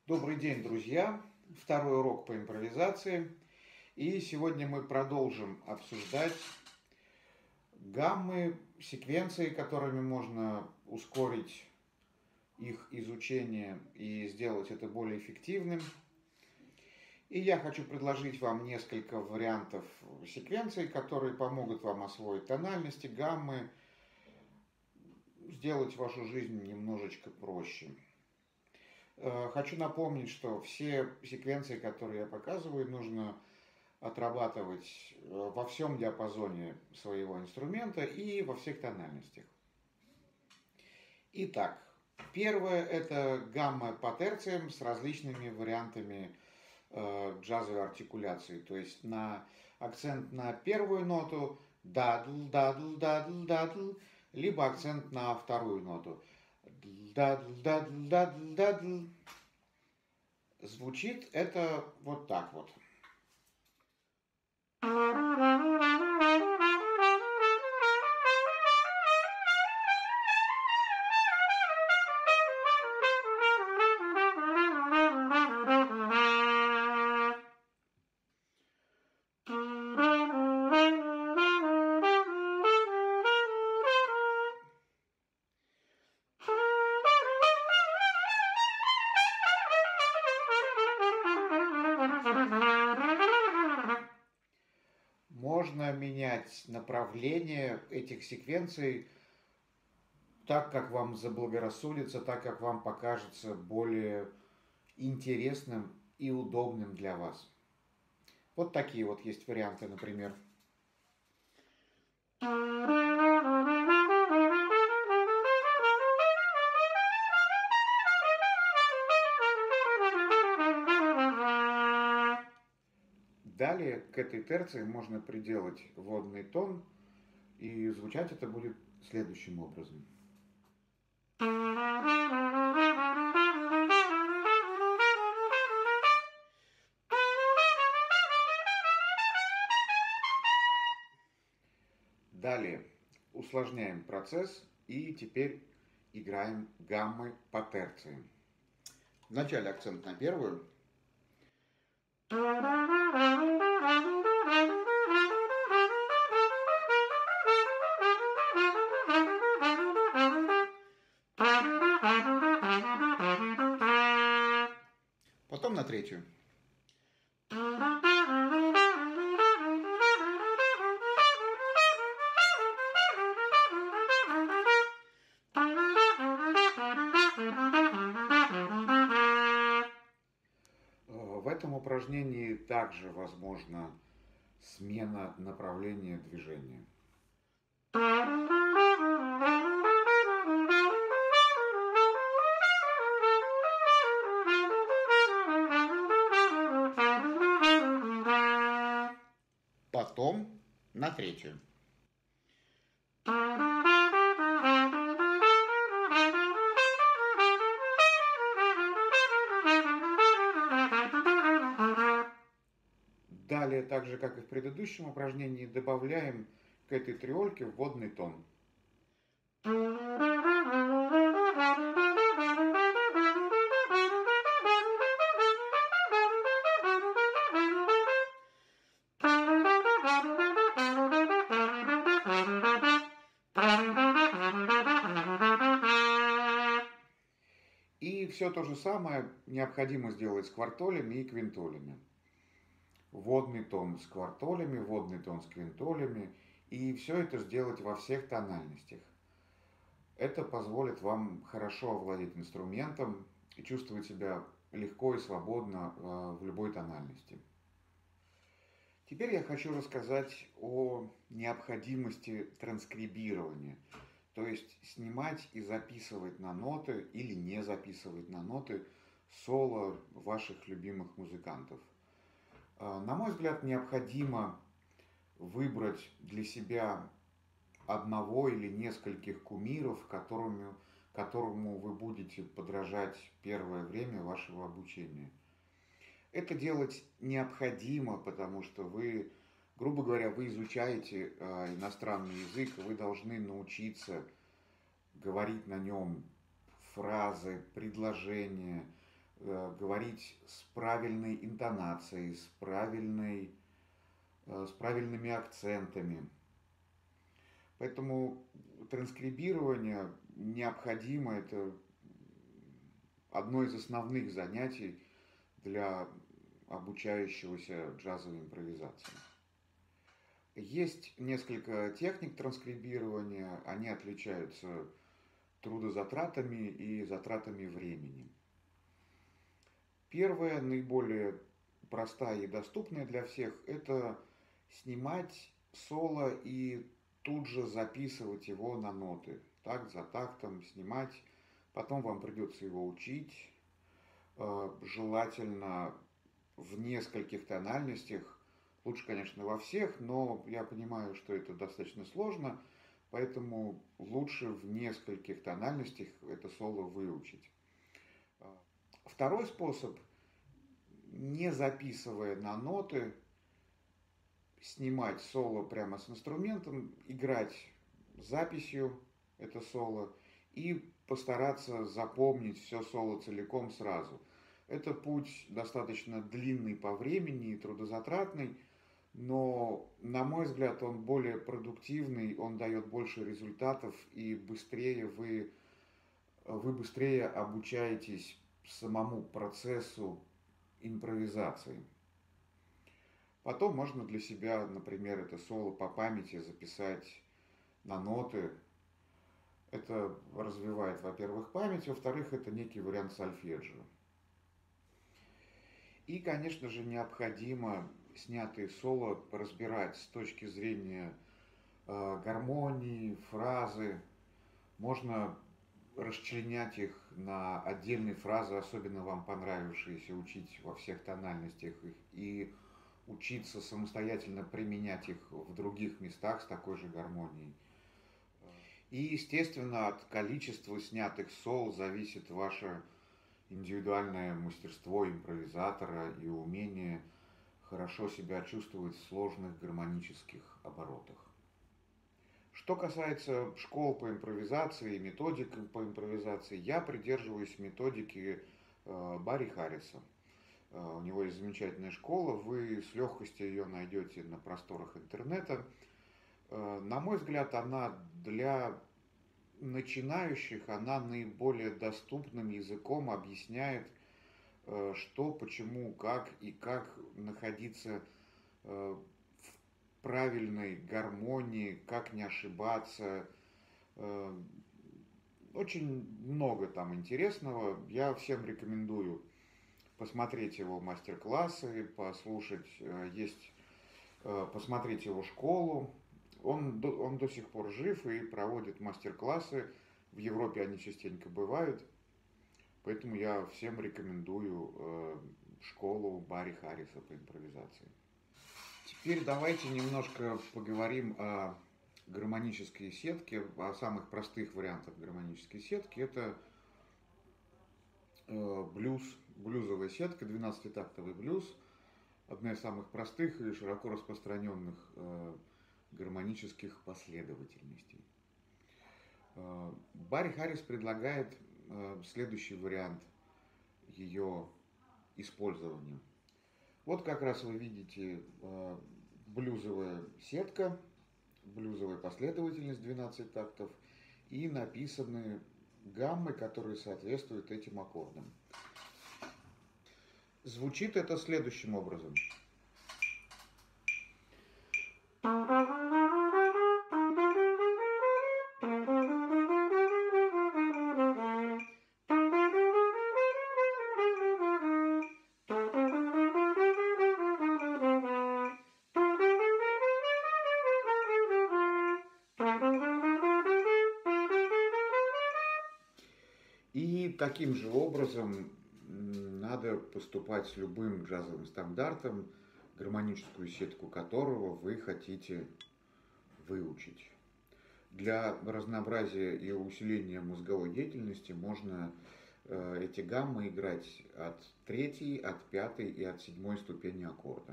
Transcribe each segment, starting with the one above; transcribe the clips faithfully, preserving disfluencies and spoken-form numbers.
Добрый день, друзья! Второй урок по импровизации. И сегодня мы продолжим обсуждать гаммы, секвенции, которыми можно ускорить их изучение и сделать это более эффективным. И я хочу предложить вам несколько вариантов секвенций, которые помогут вам освоить тональности, гаммы, сделать вашу жизнь немножечко проще. Хочу напомнить, что все секвенции, которые я показываю, нужно отрабатывать во всем диапазоне своего инструмента и во всех тональностях. Итак, первое – это гамма по терциям с различными вариантами э, джазовой артикуляции. То есть на акцент на первую ноту дадл, дадл, дадл, дадл, либо акцент на вторую ноту. Дадл, дадл, дадл, дадл. Звучит это вот так вот. Можно менять направление этих секвенций так, как вам заблагорассудится, так, как вам покажется более интересным и удобным для вас. Вот такие вот есть варианты, например. Далее к этой терции можно приделать водный тон, и звучать это будет следующим образом. Далее усложняем процесс и теперь играем гаммы по терциям. Вначале акцент на первую. Потом на третью. В этом упражнении также возможна смена направления движения. Потом на третью. Далее, так же как и в предыдущем упражнении, добавляем к этой триольке вводный тон. И все то же самое необходимо сделать с квартолями и квинтолями. Водный тон с квартолями, водный тон с квинтолями. И все это сделать во всех тональностях. Это позволит вам хорошо овладеть инструментом и чувствовать себя легко и свободно в любой тональности. Теперь я хочу рассказать о необходимости транскрибирования. То есть снимать и записывать на ноты или не записывать на ноты соло ваших любимых музыкантов. На мой взгляд, необходимо выбрать для себя одного или нескольких кумиров, которому, которому вы будете подражать первое время вашего обучения. Это делать необходимо, потому что вы, грубо говоря, вы изучаете э, иностранный язык, вы должны научиться говорить на нем фразы, предложения, э, говорить с правильной интонацией, с правильной, э, с правильными акцентами. Поэтому транскрибирование необходимо, это одно из основных занятий для обучающегося джазовой импровизации. Есть несколько техник транскрибирования, они отличаются трудозатратами и затратами времени. Первая, наиболее простая и доступная для всех, это снимать соло и тут же записывать его на ноты. Так, за тактом снимать, потом вам придется его учить, желательно в нескольких тональностях. Лучше, конечно, во всех, но я понимаю, что это достаточно сложно, поэтому лучше в нескольких тональностях это соло выучить. Второй способ, не записывая на ноты, снимать соло прямо с инструментом, играть записью это соло и постараться запомнить все соло целиком сразу. Это путь достаточно длинный по времени и трудозатратный, но, на мой взгляд, он более продуктивный, он дает больше результатов, и быстрее вы, вы быстрее обучаетесь самому процессу импровизации. Потом можно для себя, например, это соло по памяти записать на ноты. Это развивает, во-первых, память, во-вторых, это некий вариант сольфеджио. И, конечно же, необходимо снятые соло разбирать с точки зрения э, гармонии, фразы. Можно расчленять их на отдельные фразы, особенно вам понравившиеся, учить во всех тональностях их и учиться самостоятельно применять их в других местах с такой же гармонией. И, естественно, от количества снятых сол зависит ваше индивидуальное мастерство импровизатора и умение хорошо себя чувствовать в сложных гармонических оборотах. Что касается школ по импровизации и методик по импровизации, я придерживаюсь методики Барри Харриса. У него есть замечательная школа, вы с легкостью ее найдете на просторах интернета. На мой взгляд, она для начинающих, она наиболее доступным языком объясняет, что, почему, как и как находиться в правильной гармонии, как не ошибаться. Очень много там интересного. Я всем рекомендую посмотреть его мастер-классы, послушать, есть, посмотреть его школу. Он, он до сих пор жив и проводит мастер-классы. В Европе они частенько бывают. Поэтому я всем рекомендую э, школу Барри Харриса по импровизации. Теперь давайте немножко поговорим о гармонической сетке, о самых простых вариантах гармонической сетки. Это э, блюз, блюзовая сетка, двенадцатитактовый блюз. Одна из самых простых и широко распространенных э, гармонических последовательностей. Барри Харрис предлагает следующий вариант ее использования. Вот как раз вы видите блюзовая сетка, блюзовая последовательность двенадцать тактов и написаны гаммы, которые соответствуют этим аккордам. Звучит это следующим образом. И таким же образом надо поступать с любым джазовым стандартом, гармоническую сетку которого вы хотите выучить. Для разнообразия и усиления мозговой деятельности можно э, эти гаммы играть от третьей, от пятой и от седьмой ступени аккорда.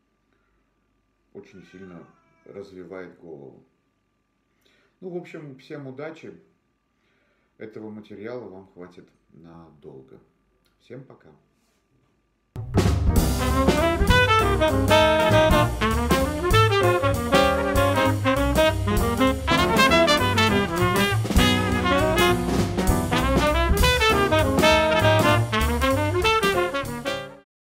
Очень сильно развивает голову. Ну, в общем, всем удачи. Этого материала вам хватит надолго. Всем пока.